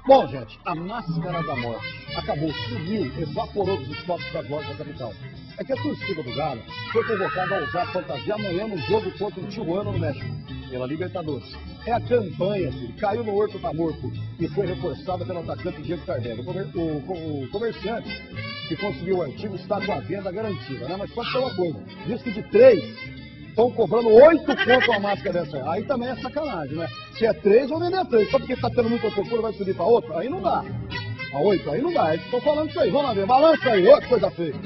Bom, gente, a máscara da morte acabou, sumiu, evaporou dos estoques das lojas da capital. É que a torcida do Galo foi convocada a usar a fantasia amanhã no jogo contra o Tijuana no México, pela Libertadores. É a campanha, filho, caiu no Horto tá morto e foi reforçada pelo atacante Diego Tardelli. O comerciante que conseguiu o artigo está com a venda garantida, né? Mas pode ser uma coisa, diz que de 3... estão cobrando 8 conto uma máscara dessa. Aí também é sacanagem, né? Se é 3, vou vender 3. Só porque está tendo muita procura, vai subir para outra? Aí não dá. A 8, aí não dá. Estou falando isso aí. Vamos lá ver. Balança aí. Outra coisa feia.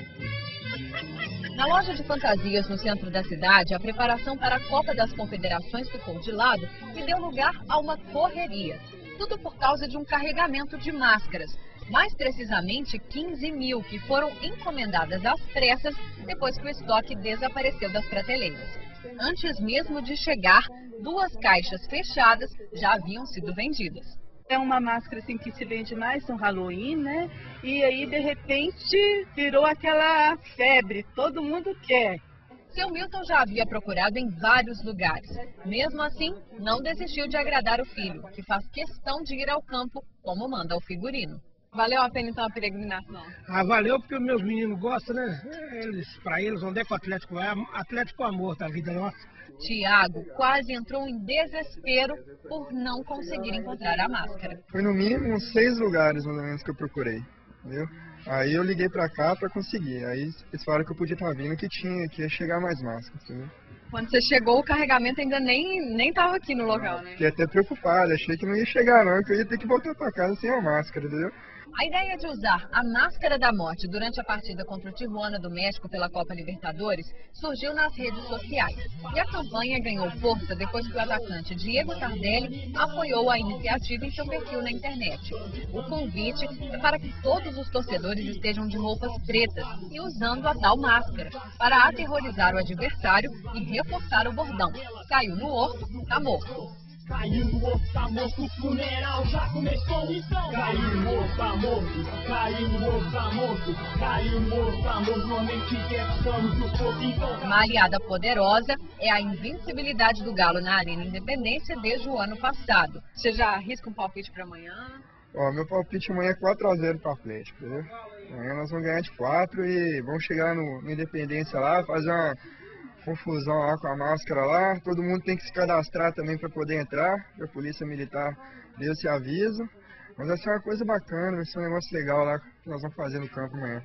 Na loja de fantasias no centro da cidade, a preparação para a Copa das Confederações ficou de lado e deu lugar a uma correria. Tudo por causa de um carregamento de máscaras. Mais precisamente 15 mil, que foram encomendadas às pressas depois que o estoque desapareceu das prateleiras. Antes mesmo de chegar, 2 caixas fechadas já haviam sido vendidas. É uma máscara assim que se vende mais no Halloween, né? E aí, de repente, virou aquela febre, todo mundo quer. Seu Milton já havia procurado em vários lugares. Mesmo assim, não desistiu de agradar o filho, que faz questão de ir ao campo, como manda o figurino. Valeu a pena então a peregrinação? Valeu porque os meus meninos gostam, né? Pra eles, onde é que o Atlético vai? Atlético é o amor da vida nossa. Tiago quase entrou em desespero por não conseguir encontrar a máscara. Foi no mínimo uns 6 lugares, mais ou menos, que eu procurei, entendeu? Aí eu liguei pra cá pra conseguir. Aí eles falaram que eu podia estar vindo, que ia chegar mais máscaras, entendeu? Quando você chegou, o carregamento ainda nem estava aqui no local, né? Fiquei até preocupado, achei que não ia chegar não, que eu ia ter que voltar pra casa sem a máscara, entendeu? A ideia de usar a máscara da morte durante a partida contra o Tijuana do México pela Copa Libertadores surgiu nas redes sociais. E a campanha ganhou força depois que o atacante Diego Tardelli apoiou a iniciativa em seu perfil na internet. O convite é para que todos os torcedores estejam de roupas pretas e usando a tal máscara, para aterrorizar o adversário e reforçar o bordão. Caiu no horto, tá morto. Caiu no osso, tá morto, o funeral já começou então. Caiu no osso, tá morto, caiu no osso, tá morto, caiu no osso, tá morto, normalmente estamos no fogo então. Uma aliada poderosa é a invencibilidade do Galo na Arena Independência desde o ano passado. Você já arrisca um palpite para amanhã? Ó, meu palpite amanhã é 4-0 para o Atlético, entendeu? Amanhã nós vamos ganhar de 4 e vamos chegar no Independência lá, fazer uma confusão lá com a máscara lá, todo mundo tem que se cadastrar também para poder entrar, a polícia militar deu esse aviso, mas vai ser uma coisa bacana, vai ser um negócio legal lá que nós vamos fazer no campo amanhã.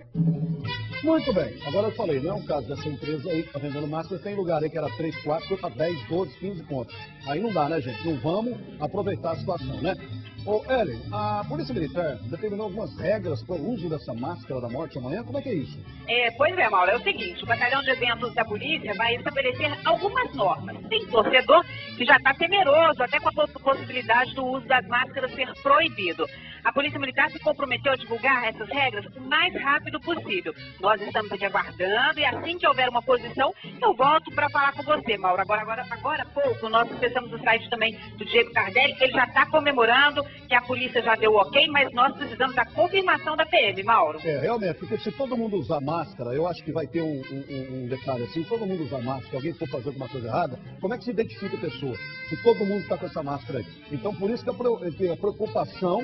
Muito bem, agora eu falei, não é um caso dessa empresa aí que tá vendendo máscara, tem lugar aí que era 3, 4, foi para 10, 12, 15 pontos. Aí não dá, né, gente? Não vamos aproveitar a situação, né? Ô, Ellen, a Polícia Militar determinou algumas regras para o uso dessa máscara da morte amanhã, como é que é isso? Pois é, Mauro, é o seguinte, o batalhão de eventos da polícia vai estabelecer algumas normas. Tem torcedor que já está temeroso, até com a possibilidade do uso das máscaras ser proibido. A Polícia Militar se comprometeu a divulgar essas regras o mais rápido possível. Nós estamos aqui aguardando e assim que houver uma posição, eu volto para falar com você, Mauro. Agora há pouco, nós acessamos o site também do Diego Tardelli, ele já está comemorando que a polícia já deu ok, mas nós precisamos da confirmação da PM, Mauro. Realmente, porque se todo mundo usar máscara, eu acho que vai ter um detalhe assim, se todo mundo usar máscara, alguém for fazer alguma coisa errada, como é que se identifica a pessoa? Se todo mundo está com essa máscara aí. Então, por isso que a preocupação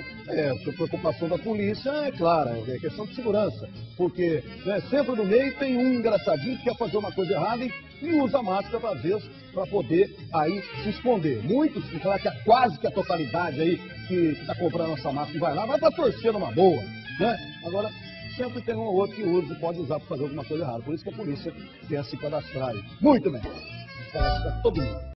da polícia é clara, é questão de segurança. Porque sempre no meio tem um engraçadinho que quer fazer uma coisa errada e usa máscara para ver, para poder aí se esconder. Muitos, quase que a totalidade aí que está comprando essa máscara e vai para torcer numa boa, né? Agora, sempre tem um ou outro que usa e pode usar para fazer alguma coisa errada. Por isso que a polícia quer se cadastrar aí. Muito bem. Cadastrar todo mundo.